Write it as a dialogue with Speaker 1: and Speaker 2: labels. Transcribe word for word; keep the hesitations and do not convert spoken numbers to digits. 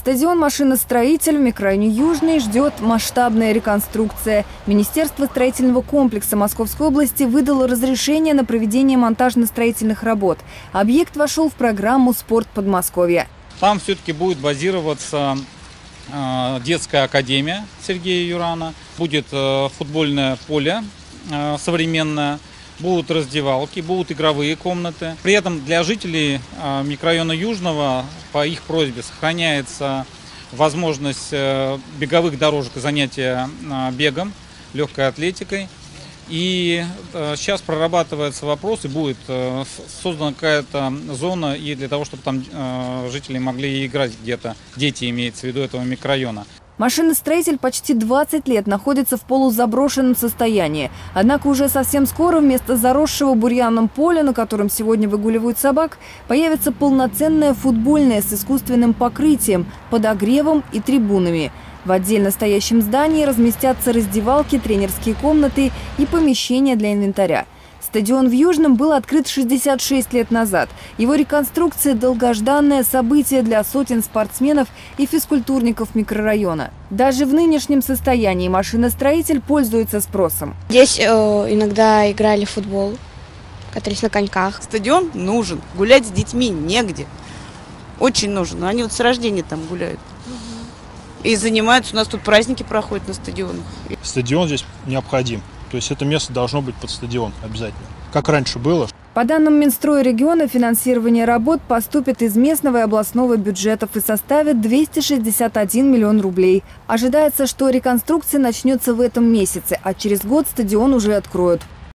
Speaker 1: Стадион «Машиностроитель» в микрорайоне Южный ждет масштабная реконструкция. Министерство строительного комплекса Московской области выдало разрешение на проведение монтажно-строительных работ. Объект вошел в программу «Спорт Подмосковья».
Speaker 2: Там все-таки будет базироваться э, детская академия Сергея Юрана, будет э, футбольное поле э, современное, будут раздевалки, будут игровые комнаты. При этом для жителей э, микрорайона Южного по их просьбе сохраняется возможность э, беговых дорожек и занятия э, бегом, легкой атлетикой. И э, сейчас прорабатывается вопрос, и будет э, создана какая-то зона и для того, чтобы там э, жители могли играть где-то, дети имеется в виду этого микрорайона.
Speaker 1: Машиностроитель почти двадцать лет находится в полузаброшенном состоянии. Однако уже совсем скоро вместо заросшего бурьяном поля, на котором сегодня выгуливают собак, появится полноценное футбольное с искусственным покрытием, подогревом и трибунами. В отдельно стоящем здании разместятся раздевалки, тренерские комнаты и помещения для инвентаря. Стадион в Южном был открыт шестьдесят шесть лет назад. Его реконструкция – долгожданное событие для сотен спортсменов и физкультурников микрорайона. Даже в нынешнем состоянии машиностроитель пользуется спросом.
Speaker 3: Здесь э, иногда играли в футбол, катались на коньках.
Speaker 4: Стадион нужен, гулять с детьми негде. Очень нужен. Они вот с рождения там гуляют. И занимаются, у нас тут праздники проходят на стадионах.
Speaker 5: Стадион здесь необходим. То есть это место должно быть под стадион обязательно, как раньше было.
Speaker 1: По данным Минстроя региона, финансирование работ поступит из местного и областного бюджетов и составит двести шестьдесят один миллион рублей. Ожидается, что реконструкция начнется в этом месяце, а через год стадион уже откроют.